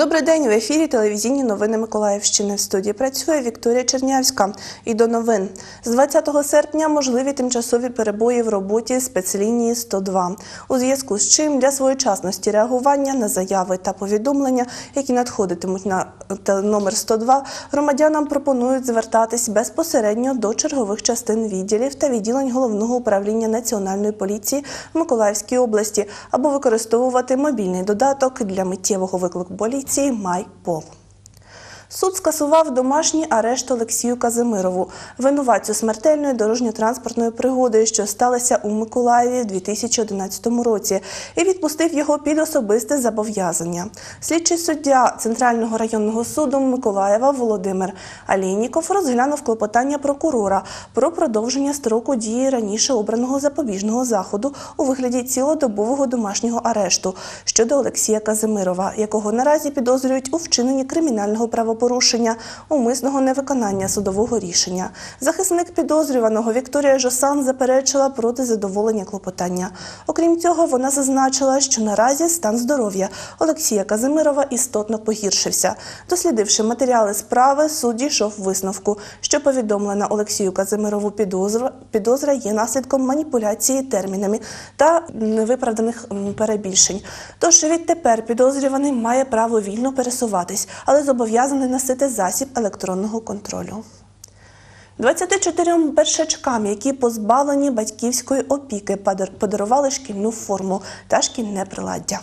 Добрий день, в ефірі телевізійні новини Миколаївщини. В студії працює Вікторія Чернявська. І до новин. З 20 серпня можливі тимчасові перебої в роботі спецлінії 102. У зв'язку з чим для своєчасності реагування на заяви та повідомлення, які надходитимуть на номер 102, громадянам пропонують звертатись безпосередньо до чергових частин відділів та відділень Головного управління Національної поліції в Миколаївській області або використовувати мобільний додаток для миттєвого виклику поліції «Май-Пол». Суд скасував домашній арешт Олексію Казимирову, винуватцю смертельної дорожньо-транспортної пригоди, що сталася у Миколаєві в 2011 році, і відпустив його під особисте зобов'язання. Слідчий суддя Центрального районного суду Миколаєва Володимир Алійніков розглянув клопотання прокурора про продовження строку дії раніше обраного запобіжного заходу у вигляді цілодобового домашнього арешту щодо Олексія Казимирова, якого наразі підозрюють у вчиненні кримінального правопорушення, умисного невиконання судового рішення. Захисник підозрюваного Вікторія Жосан заперечила проти задоволення клопотання. Окрім цього, вона зазначила, що наразі стан здоров'я Олексія Казимирова істотно погіршився. Дослідивши матеріали справи, суд дійшов висновку, що повідомлена Олексію Казимирову підозра є наслідком маніпуляції термінами та невиправданих перебільшень. Тож відтепер підозрюваний має право вільно пересуватись, але зобов'язаний носити засіб електронного контролю. 24 першачкам, які позбавлені батьківської опіки, подарували шкільну форму та шкільне приладдя.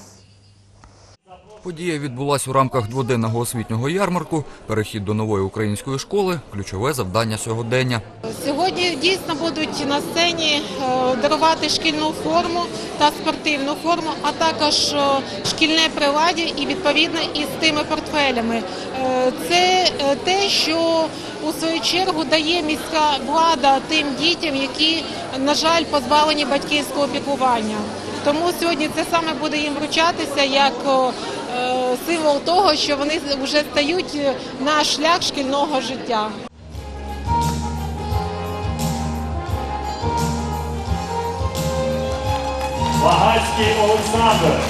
Подія відбулася у рамках дводенного освітнього ярмарку. Перехід до нової української школи – ключове завдання сьогодення. Сьогодні дійсно будуть на сцені дарувати шкільну форму та спортивну форму, а також шкільне приладдя і відповідно із тими портфелями. Це те, що у свою чергу дає міська влада тим дітям, які, на жаль, позбавлені батьківського піклування. Тому сьогодні це саме буде їм вручатися як символ того, що вони вже стають на шлях шкільного життя. Багацький Олександр.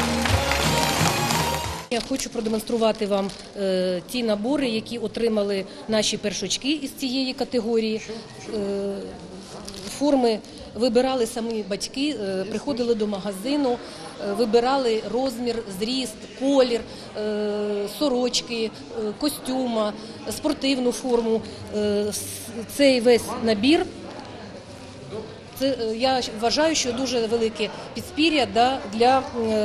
Я хочу продемонструвати вам ті набори, які отримали наші першачки із цієї категорії. Форми вибирали самі батьки, приходили до магазину, вибирали розмір, зріст, колір, сорочки, костюма, спортивну форму. Цей весь набір, я вважаю, що дуже велике підспір'я для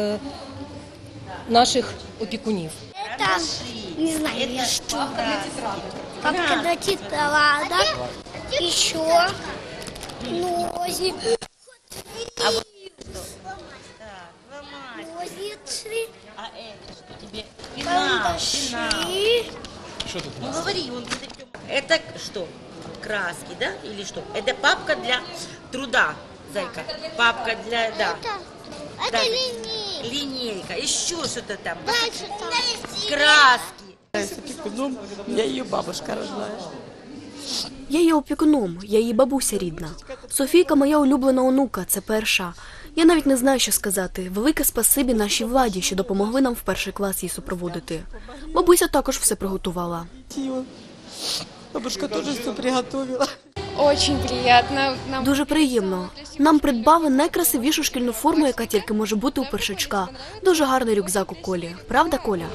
наших опікунів. Это, не знаю, что. Папка для тетрадок, еще нозик, ножницы, карандаши. Ну говори, это что? Краски, да? Или что? Это папка для труда, зайка. Папка для, да. Это линейка. Линейка. Еще что-то там. Дальше там. Краски. Я її бабушка родная. Я є опікуном, я її бабуся рідна. Софійка моя улюблена онука, це перша. Я навіть не знаю, що сказати. Велике спасибі нашій владі, що допомогли нам в перший клас її супроводити. Бабуся також все приготувала. Бабушка теж все приготувала. Дуже приємно. Нам придбали найкрасивішу шкільну форму, яка тільки може бути у першачка. Дуже гарний рюкзак у Колі. Правда, Коля?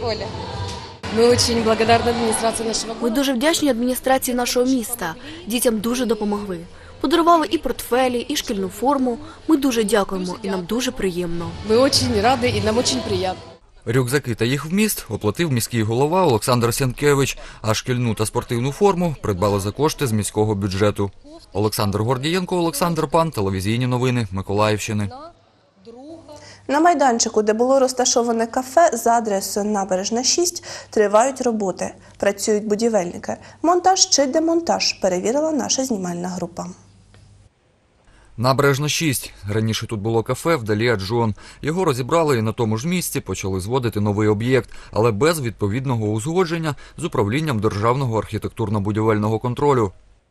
Ми дуже вдячні адміністрації нашого міста. Дітям дуже допомогли. Подарували і портфелі, і шкільну форму. Ми дуже дякуємо, і нам дуже приємно. Ми дуже раді, і нам дуже приємно. Рюкзаки та їх вміст оплатив міський голова Олександр Сенкевич, а шкільну та спортивну форму придбали за кошти з міського бюджету. Олександр Гордієнко, Олександр Пан, телевізійні новини Миколаївщини. На майданчику, де було розташоване кафе за адресою Набережна 6, тривають роботи. Працюють будівельники. Монтаж чи демонтаж – перевірила наша знімальна група. Набережна 6. Раніше тут було кафе вдалі Аджон. Його розібрали і на тому ж місці почали зводити новий об'єкт, але без відповідного узгодження з управлінням Державного архітектурно-будівельного контролю.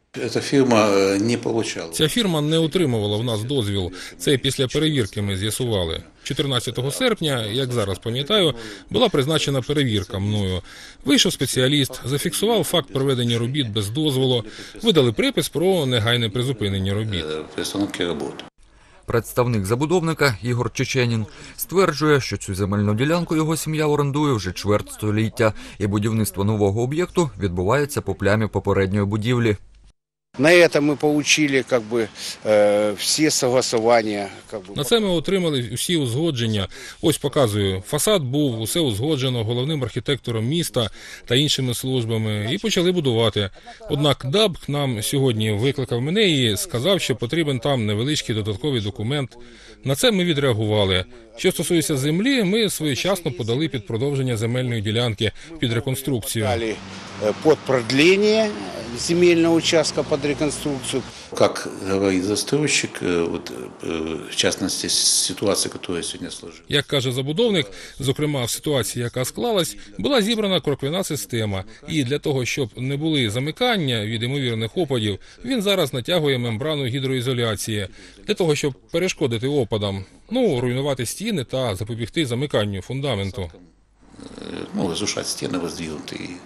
Ця фірма не отримала. Ця фірма не отримувала в нас дозвіл. Це після перевірки ми з'ясували. 14 серпня, як зараз пам'ятаю, була призначена перевірка мною. Вийшов спеціаліст, зафіксував факт проведення робіт без дозволу, видали припис про негайне призупинення робіт. Приостановки роботи. Представник забудовника Ігор Чеченін стверджує, що цю земельну ділянку його сім'я орендує вже чверть століття, і будівництво нового об'єкту відбувається по плямі попередньої будівлі. На це ми отримали всі согласування. На це ми отримали всі узгодження. Ось показую, фасад був, усе узгоджено головним архітектором міста та іншими службами і почали будувати. Однак ДАБ нам сьогодні викликав мене і сказав, що потрібен там невеличкий додатковий документ. На це ми відреагували. Що стосується землі, ми своєчасно подали під продовження земельної ділянки під реконструкцію. Під продлення земельного участка під реконструкцію. Як говорить застройщик, в частності ситуація, яка сьогодні сложилась. Як каже забудовник, зокрема в ситуації, яка склалась, була зібрана кроквяна система. І для того, щоб не були замикання від ймовірних опадів, він зараз натягує мембрану гідроізоляції. Для того, щоб перешкодити опадам, руйнувати стіни та запобігти замиканню фундаменту. Разрушать стіни, воздвигнути і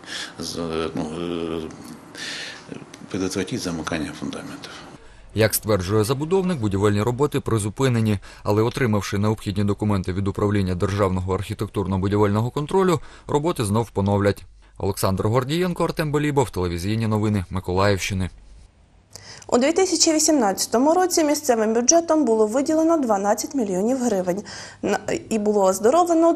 предотвратити замикання фундаментів. Як стверджує забудовник, будівельні роботи призупинені, але отримавши необхідні документи від управління Державного архітектурно-будівельного контролю, роботи знов поновлять. Олександр Гордієнко, Артем Балібов, телевізійні новини Миколаївщини. У 2018 році місцевим бюджетом було виділено 12 мільйонів гривень і було оздоровлено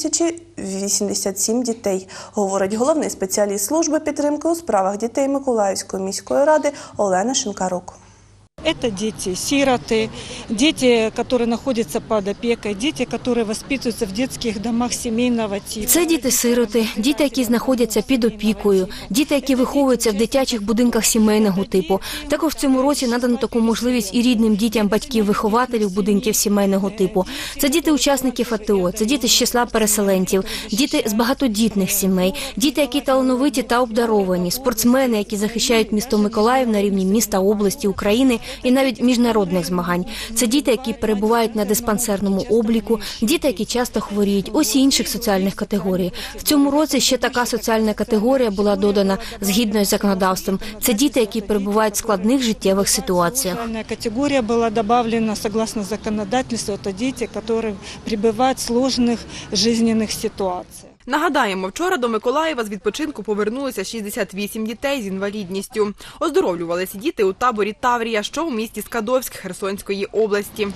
2087 дітей, говорить головний спеціаліст служби підтримки у справах дітей Миколаївської міської ради Олена Шинкарук. Это дети-сироты, дети, которые находятся под опекой, дети, которые воспитываются в детских домах сімейного типу. Це діти-сироти, діти, які знаходяться під опікою, діти, які виховуються в дитячих будинках сімейного типу. Також в цьому році надано таку можливість і рідним дітям батьків-вихователів будинків сімейного типу. Це діти учасників АТО, це діти з числа переселенців, діти з багатодітних сімей, діти, які талановиті та обдаровані, спортсмени, які захищають місто Миколаїв на рівні міста, області, України і навіть міжнародних змагань. Це діти, які перебувають на диспансерному обліку, діти, які часто хворіють, ось і інших соціальних категорій. В цьому році ще така соціальна категорія була додана згідно з законодавством. Це діти, які перебувають в складних життєвих ситуаціях. Соціальна категорія була додана, согласно законодавству, це діти, які перебувають в складних життєвих ситуаціях. Нагадаємо, вчора до Миколаєва з відпочинку повернулося 68 дітей з інвалідністю. Оздоровлювалися діти у таборі «Таврія», що у місті Скадовськ Херсонської області.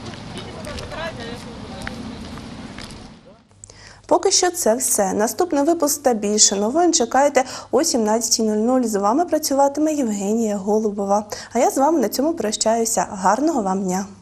Поки що це все. Наступний випуск та більше новин чекайте о 17:00. З вами працюватиме Євгенія Голубова. А я з вами на цьому прощаюся. Гарного вам дня!